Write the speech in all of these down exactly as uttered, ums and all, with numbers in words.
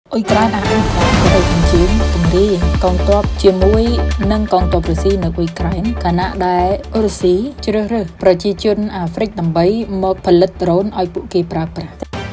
Ôi cái nào cũng có đây cũng chiến cũng đi con top chia mũi nâng con top Russia ở Ukraine cả nã đại Russia chưa rồiប្រជាជនអាហ្វ្រិកដើម្បីមកផលិតដ្រូនឲ្យពួកគេប្រើប្រាស់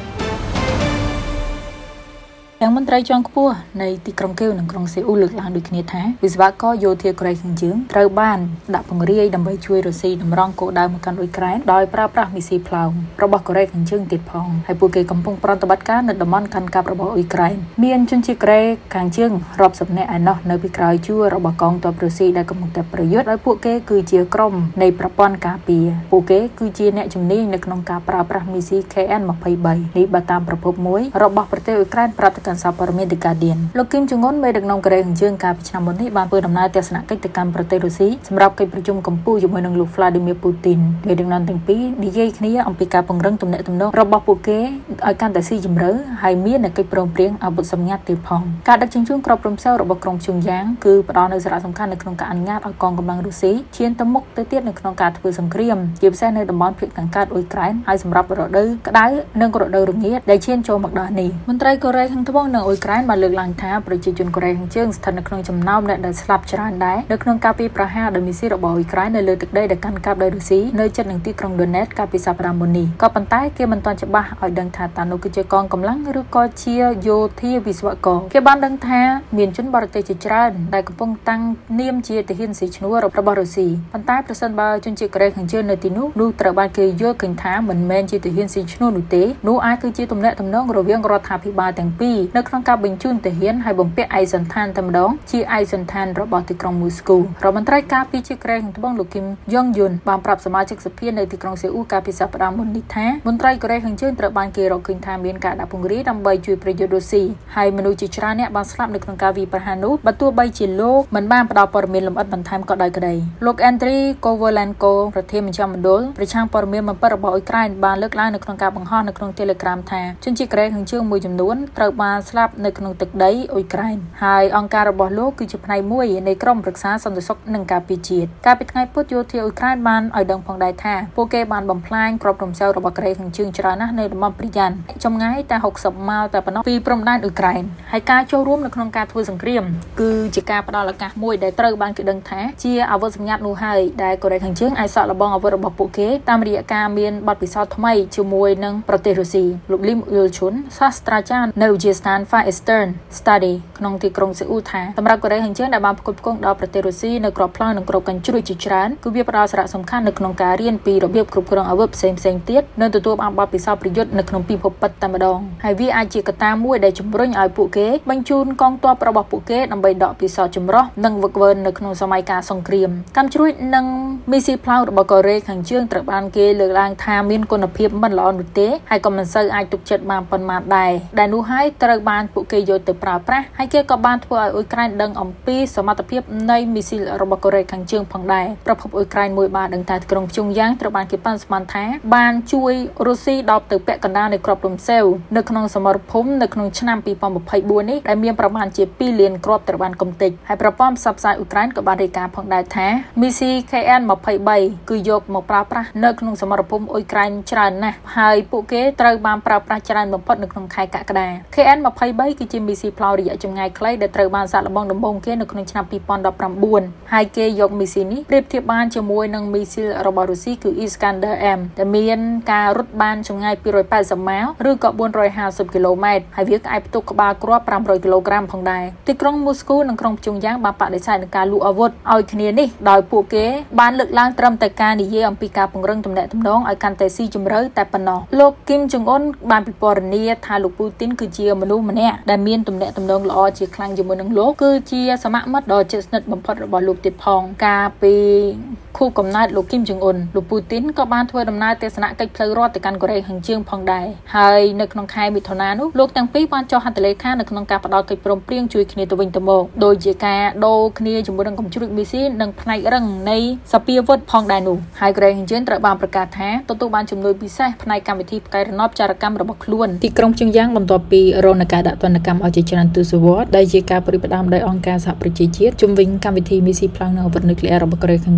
ទាំងមន្ត្រីជាន់ខ្ពស់នៃទីក្រុងកៀវនិងក្រុងសេអ៊ូលលើកឡើងដូចគ្នាថាវិស្វករយោធាកូរ៉េខាងជើងត្រូវបានដាក់ពង្រាយដើម្បីជួយរុស្ស៊ីតម្រង់គោលដៅមកកាន់អ៊ុយក្រែនដោយប្រើប្រាស់មីស៊ីលផ្លោងរបស់កូរ៉េខាងជើងទៀតផងហើយពួកគេកំពុងប្រតិបត្តិការនៅតំបន់កាន់កាប់របស់អ៊ុយក្រែនមានជនជាតិកូរ៉េខាងជើងរាប់សិបនាក់ឯណោះនៅពីក្រោយជួររបស់កងទ័ពរុស្ស៊ីដែលកំពុងតែប្រយុទ្ធដោយពួកគេគឺជាក្រុមនៃប្រព័ន្ធការពារពួកគេគឺជាអ្នកជំនាញនៅក្នុងការប្រើប្រាស់មីស៊ី K N ยี่สิบสาม នេះបើតាមប្រភពមួយរបស់ប្រទេសអ៊ុយក្រែនប្រាប់ទៅកាន់សារព័ត៌មាន The Guardian លោកគីមចុងអ៊ុនមេដឹកនាំកូរ៉េខាងជើងកាលពីឆ្នាំមុននេះបានធ្វើដំណើរទស្សនកិច្ចទៅកាន់ប្រទេសរុស្ស៊ីសម្រាប់កិច្ចប្រជុំកំពូលជាមួយនឹងលោក Vladimir Putin មេដឹកនាំទាំងពីរនិយាយគ្នាអំពីការពង្រឹងទំនាក់ទំនងរបស់ពួកគេឲ្យកាន់តែស៊ីជម្រៅហើយមានកិច្ចព្រមព្រៀងអាវុធសម្ងាត់ទៀតផងការដឹកជញ្ជូនក្របព្រំសៅរបស់ក្រុមព្យុងយ៉ាងគឺផ្ដល់នូវសារៈសំខាន់នៅក្នុងការអនុញ្ញាតឲ្យកងកម្លាំងរុស្ស៊ីឈានទៅមុខទៅទៀតនៅក្នុងការធ្វើសង្គ្រាមជាពិសេសនៅតំបន់ភាគខាងកើតអ៊ុយក្រែនហើយសម្រាប់រដូវក្តៅនិងរដូវរងាដែលឈានចូលមកដល់នេះមន្ត្រីកូរ៉េខាងត្បូងនិងអ៊ុយក្រែនបានលើកឡើងថាប្រជាជនកូរ៉េខាងជើងស្ថិតនៅក្នុងចំណោមអ្នកដែលស្លាប់ច្រើនដែរនៅក្នុងការពីប្រហារដោយមីស៊ីលរបស់អ៊ុយក្រែននៅលើទឹកដីដែលកាន់កាប់ដោយរុស្ស៊ីនៅជិតនឹងទីក្រុង Donetsk កាលពីសប្តាហ៍មុននេះក៏ប៉ុន្តែគេមិនទាន់ច្បាស់ឲ្យដឹងថាតើនោះគឺជាកងកម្លាំងឬក៏ជាយោធាវិស្វករគេបានដឹងថាមានជនបរទេសជាច្រើនដែលកំពុងតាំងនាមជាទាហានស៊ីឈ្នួលរបស់រុស្ស៊ីប៉ុន្តែប្រសិនបើជនជាតិកូរ៉េខាងជើងនៅទីនោះនោះត្រូវបានគេយល់ឃើញថាមិនមែនជាទាហានស៊ីឈ្នួលនោះទេនោះអាចគឺជាទំនាក់ទំនងរវាងរដ្ឋាភិបាលទាំងពីរនៅក្នុងការបញ្ជូនទាហានហើយបំពាក់ឯកសណ្ឋានតែម្ដងជាឯកសណ្ឋានរបស់ទីក្រុងមូស្គូរដ្ឋមន្ត្រីការពារជាតិកូរ៉េខាងត្បូងលោកគីមយ៉ុងយុនបានប្រាប់សមាជិកសភានៅទីក្រុងសេអ៊ូលកាលពីសប្តាហ៍មុននេះថាមន្ត្រីកូរ៉េខាងជើងត្រូវបានគេរកឃើញថាមានការដាក់ពង្រាយដើម្បីជួយប្រយុទ្ធរុស្ស៊ីហើយមនុស្សជាច្រើនអ្នកបានស្លាប់នៅក្នុងការវាយប្រហារនោះបើទោះបីជាលោកមិនបានផ្ដល់ព័ត៌មានលម្អិតបន្ថែមក៏ដោយក្តីលោក Andriy Kovalenko ប្រធានមជ្ឈមណ្ឌលប្រឆាំងព័ត៌មានបំផិតរបស់អ៊ុយក្រែនបានលើកឡើងនៅក្នុងការបង្ហោះនៅក្នុង Telegram ថាជនជាតិកូរ៉េខាងជើងមួយចំនួនត្រូវបានស្លាប់នៅក្នុងទឹកដីអ៊ុយក្រែនហើយអង្គការរបស់លោកគឺជាផ្នែកមួយនៃក្រុមប្រឹក្សាសន្តិសុខនិងការពារជាតិកាលពីថ្ងៃពុធយោធាអ៊ុយក្រែនបានឲ្យដឹងផងដែរថាពួកគេបានបំផ្លាញក្របព្រំសៅរបស់កូរ៉េខាងជើងច្រើនណាស់នៅតំបន់ព្រីយ៉ាន់ចម្ងាយតែហុកសិបម៉ាល់តែប៉ុណ្ណោះពីព្រំដែនអ៊ុយក្រែនហើយការចូលរួមនៅក្នុងការធ្វើសង្គ្រាមគឺជាការផ្ដល់ឱកាសមួយដែលត្រូវបានគេដឹងថាជាអាវុធសម្ងាត់នោះហើយដែលកូរ៉េខាងជើងអាចសាកល្បងអាវុធរបស់ពួកគេតាមរយៈការមានបទពិសោធន៍ថ្មីជាមួយនឹងប្រទេសរុស្ស៊ីលោកលីមអ៊ុលឈុនសាស្ត្រាចារ្យនៅវិទ្យាស្ថាន Far Eastern Study ក្នុងទីក្រុងសេអ៊ូលថាសម្រាប់កូរ៉េខាងជើងដែលបានផ្គត់ផ្គង់ដល់ប្រទេសរុស្ស៊ីនៅក្របផ្លូវនិងក្របកញ្ជ្រួចជាច្រើនគឺវាផ្ដល់សារៈសំខាន់នៅក្នុងការរៀនពីរបៀបគ្រប់គ្រងអាវុធផ្សេងៗទៀតនិងទទួលបានបទពិសោធន៍ប្រយុទ្ធនៅក្នុងពិភពពិតតែម្ដងហើយវាអាចជាកត្តាមួយដែលជំរុញឲ្យពួកគេបញ្ជូនកងទ័ពរបស់ពួកគេដើម្បីដកពិសោធន៍ចម្រុះនិងវឹកវើនៅក្នុងសម័យកាលសង្គ្រាមកាំជ្រួចនិងមីស៊ីលផ្លោងរបស់កូរ៉េខាងជើងត្រូវបានគេលើកឡើងថាមានគុណភាពមិនល្អនោះទេហើយក៏មិនសូវអាចទុកចិត្តបានប៉ុន្មានដែរដែលនោះហើយត្រូវបានពួកគេយកទៅប្រើប្រាស់ហើយគេក៏បានធ្វើឲ្យអ៊ុយក្រែនដឹងអំពីសមត្ថភាពនៃមីស៊ីលរបស់កូរ៉េខាងជើងផងដែរប្រភពអ៊ុយក្រែនមួយបានដឹងថាក្រុងព្យុងយ៉ាងត្រូវបានគេប៉ាន់ស្មានថាបានជួយរុស្ស៊ីដល់ទៅពាក់កណ្ដាលនៃក្របព្រំសៅនៅក្នុងសមរភូមិនៅក្នុងឆ្នាំពីរពាន់ยี่สิบสี่នេះដែលមានប្រមាណជាពីរលានគ្រាប់ត្រូវបានកំទេចហើយប្រព័ន្ធផ្សព្វផ្សាយអ៊ុយក្រែនក៏បានរាយការណ៍ផងដែរថាមីស៊ី K N ยี่สิบสามគឺយកមកប្រើប្រាស់នៅក្នុងសមរភូមិអ៊ុយក្រែនច្រើនណាស់ហើយពួកគេត្រូវបានប្រើប្រាស់ច្រើនបំផុតនៅក្នុងខែកក្កដា K N ยี่สิบสามគឺជាមីស៊ីផ្លោងរយៈចម្ងាយខ្លីដែលត្រូវបានសាកល្បងដំបូងគេនៅក្នុងឆ្នាំពីរពាន់ដប់ប្រាំបួនហើយគេយកមីស៊ីនេះប្រៀបធៀបបានជាមួយនឹងមីស៊ីលរបស់រុស្ស៊ីគឺ Iskander M ដែលមានការរត់បានចម្ងាយពីររយប៉ែតសិបម៉ាល់ឬក៏បួនរយห้าสิบគីឡូម៉ែត្រហើយវាក៏អាចផ្ទុកក្បាលគ្រាប់ប្រាំរយគីឡូក្រាមផងដែរទីក្រុងមូស្គូនិងក្រុងព្យុងយ៉ាងបានបដិសេធនឹងការលក់អាវុធឲ្យគ្នានេះដោយពួកគេបានលើកឡើងត្រឹមតែការនិយាយអំពីការពង្រឹងទំនាក់ទំនងឲ្យកាន់តែស៊ីជម្រៅតែប៉ុណ្ណោះលោកគីមចុងអ៊ុនបានពិពណ៌នាថាលោកពូទីនគឺជាមនុស្សម្នាក់ដែលមានទំនាក់ទំនងល្អជាខ្លាំងជាមួយនឹងលោកគឺជាសមមិត្តដ៏ជិតស្និទ្ធបំផុតរបស់លោកទៀតផងការពីខួបកំណើតលោកគីមចុងអ៊ុនលោកពូទីនក៏បានធ្វើដំណើរទស្សនកិច្ចផ្លូវរដ្ឋទៅកាន់កូរ៉េខាងជើងផងដែរហើយនៅក្នុងខែមិថុនានោះលោកទាំងពីរបានចុះហត្ថលេខានៅក្នុងការផ្ដល់កិច្ចព្រមព្រៀងជួយគ្នាទៅវិញទៅមកដោយជាការដូរគ្នាជាមួយនឹងកំជ្រួចមីស៊ីលនិងផ្នែករឹងនៃសពាវុធផងដែរនោះហើយកូរ៉េខាងជើងត្រូវបានប្រកាសថាទទួលបានជំនួយពិសេសផ្នែកកម្មវិធីផ្កាយរណបចារកម្មរបស់ខ្លួនទីក្រុងព្យុងយ៉ាងបន្ទាប់ពីរងការដាក់ទណ្ឌកម្មឲ្យជាច្រើនទសវត្សរ៍ដែលជាការប្រតិបត្តិដោយអង្គការសហប្រជាជាតិជំវិញកម្មវិធីមីស៊ីលផ្លោងនិងអាវុធនុយក្លេអ៊ែររបស់កូរ៉េខាងជើងគឺ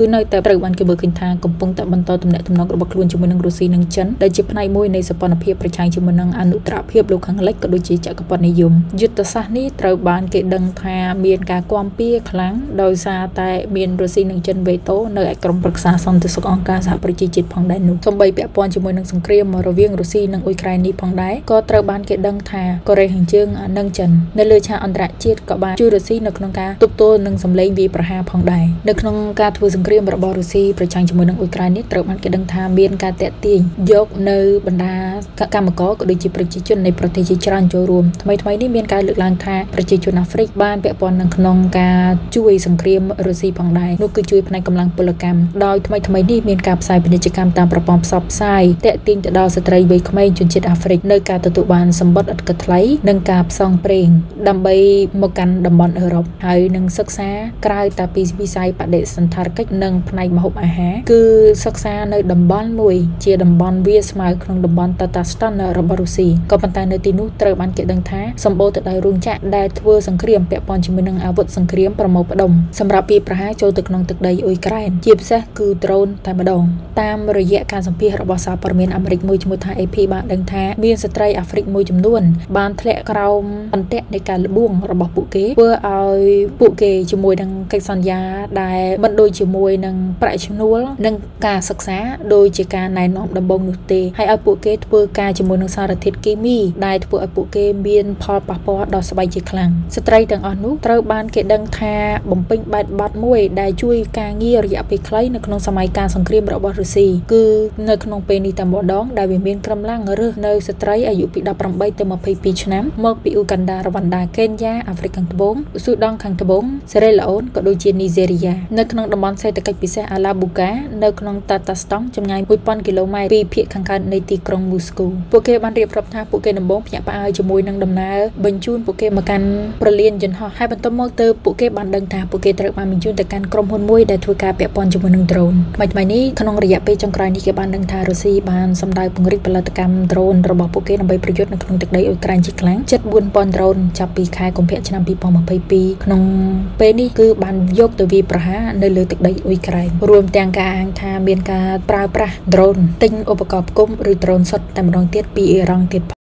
គឺនៅតែត្រូវបានគេមើលឃើញថាកំពុងតែបន្តទំនាក់ទំនងរបស់ខ្លួនជាមួយនឹងរុស្ស៊ីនិងចិនដែលជាផ្នែកមួយនៃសម្ព័ន្ធភាពប្រឆាំងជាមួយនឹងអនុត្តរភាពលោកខាងលិចក៏ដូចជាចក្រពត្តិនិយមយុទ្ធសាស្ត្រនេះត្រូវបានគេដឹងថាមានការគាំពៀខ្លាំងដោយសារតែមានរុស្ស៊ីនិងចិនវេតូនៅឯក្រុមប្រឹក្សាសន្តិសុខអង្គការសហប្រជាជាតិផងដែរនោះសូម្បីពាក់ព័ន្ធជាមួយនឹងសង្គ្រាមរវាងរុស្ស៊ីនិងអ៊ុយក្រែននេះផងដែរក៏ត្រូវបានគេដឹងថាកូរ៉េខាងជើងនិងចិននៅលើឆាកអន្តរជាតិក៏បានជួយរុស្ស៊ីនៅក្នុងការទប់ទល់នឹងសម្លេងវាយប្រហារផងដែរនៅក្នុងការធ្វើសង្គ្រាមរបស់រុស្ស៊ីប្រឆាំងជាមួយនឹងអ៊ុយក្រែននេះត្រូវបានគេដឹងថាមានការតាក់ទាញយកនៅបណ្ដាកម្មករក៏ដូចជាប្រជាជននៃប្រទេសជាច្រើនចូលរួមថ្មីថ្មីនេះមានការលើកឡើងថាប្រជាជនអាហ្វ្រិកបានពាក់ព័ន្ធនឹងក្នុងការជួយសង្គ្រាមរុស្ស៊ីផងដែរនោះគឺជួយផ្នែកកម្លាំងពលកម្មដោយថ្មីថ្មីនេះមានការផ្សាយពាណិជ្ជកម្មតាមប្រព័ន្ធផ្សព្វផ្សាយតាក់ទាញទៅដល់ស្ត្រីវ័យក្មេងជនជាតិអាហ្វ្រិកនៅការទទួលបានសម្បត្តិឥតគិតថ្លៃនិងការផ្សងព្រេងដើម្បីមកកាន់តំបន់អឺរ៉ុបហើយនឹងសិក្សាក្រៅតែពីវិស័យបដិសណ្ឋារកិច្ចនិងផ្នែកម្ហូបអាហារគឺសិក្សានៅតំបន់មួយជាតំបន់វាស្មើក្នុងតំបន់តាតាស្តានរបស់រុស្ស៊ីក៏ប៉ុន្តែនៅទីនោះត្រូវបានគេដឹងថាសម្បូរទៅដោយរោងចក្រដែលធ្វើសង្គ្រាមពាក់ព័ន្ធជាមួយនឹងអាវុធសង្គ្រាមប្រមូលផ្ដុំសម្រាប់វាយប្រហារចូលទៅក្នុងទឹកដីអ៊ុយក្រែនជាពិសេសគឺដ្រូនតែម្ដងតាមរយៈការសម្ភាសរបស់សារព័ត៌មានអាមេរិកមួយឈ្មោះថា A P បានដឹងថាមានស្ត្រីអាហ្វ្រិកមួយចំនួនបានធ្លាក់ក្រោមអន្ទាក់នៃការលបួងរបស់ពួកគេធ្វើឲ្យពួកគេជាមួយនឹងកិច្ចសន្យាដែលមិនដូចជាមួយនឹងប្រាក់ឈ្នួលនិងការសិក្សាដោយជាការណែនាំដំបូងនោះទេហើយឲ្យពួកគេធ្វើការជាមួយនឹងសារធាតុគីមីដែលធ្វើឲ្យពួកគេមានផលប៉ះពាល់ដល់ស្បែកជាខ្លាំងស្ត្រីទាំងអស់នោះត្រូវបានគេដឹងថាបំពេញបែបបទមួយដែលជួយការងាររយៈពេលខ្លីនៅក្នុងសម័យកាលសង្គ្រាមរបស់រុស្ស៊ីគឺនៅក្នុងពេលនេះតែម្ដងដែលវាមានក្រុមឡើងរើសនៅស្ត្រីអាយុពីដប់ប្រាំបីទៅម្ភៃពីរឆ្នាំមកពីអ៊ូកាន់ដារវ៉ាន់ដាកេនយ៉ាអាហ្វ្រិកខាងត្បូងស៊ូដង់ខាងត្បូងសេរ៉េឡូនក៏ដូចជានីហ្សេរីយ៉ានៅក្នុងតំបន់សេដ្ឋកិច្ចពិសេសអាឡាប៊ូកានៅក្នុងតាតាស្តង់ចម្ងាយមួយពាន់គីឡូម៉ែត្រពីភាគខាងកើតនៃទីក្រុងមូស្គូពួកគេបានរៀបរាប់ថាពួកគេដំបូងភ្ញាក់ផ្អើលជាមួយនឹងដំណើរបញ្ជូនពួកគេមកកាន់ប្រលានយន្តហោះហើយបន្ទាប់មកទៅពួកគេបានដឹងថាពួកគេត្រូវបានបញ្ជូនទៅកាន់ក្រុមហ៊ុនមួយដែលធ្វើការពាក់ព័ន្ធជាមួយនឹងដ្រូនថ្មីៗនេះក្នុងរយៈពេលចុងក្រោយនេះគេបានដឹងថារុស្ស៊ីបានសម្ដៅពង្រីកផលិតកម្មដ្រូនរបស់ពួកគេដើម្បីប្រយុទ្ធនៅក្នុងទឹកដីអ៊ុយក្រែនជាខ្លាំងជិតបួនពាន់ដ្រូនចាប់ពីខែកុម្ភៈឆ្នាំពីរពាន់ម្ភៃពីរក្នុងពេលនេះគឺបានយកទៅវាយប្រហារនៅលើទឹកដីអ៊ុយក្រែនរួមទាំងការអាងថាមានការប្រើប្រាស់ដ្រូនទិញឧបករណ៍ផ្គុំឬដ្រូនសុទ្ធតែម្ដងទៀតពីអ៊ីរ៉ង់ទៀត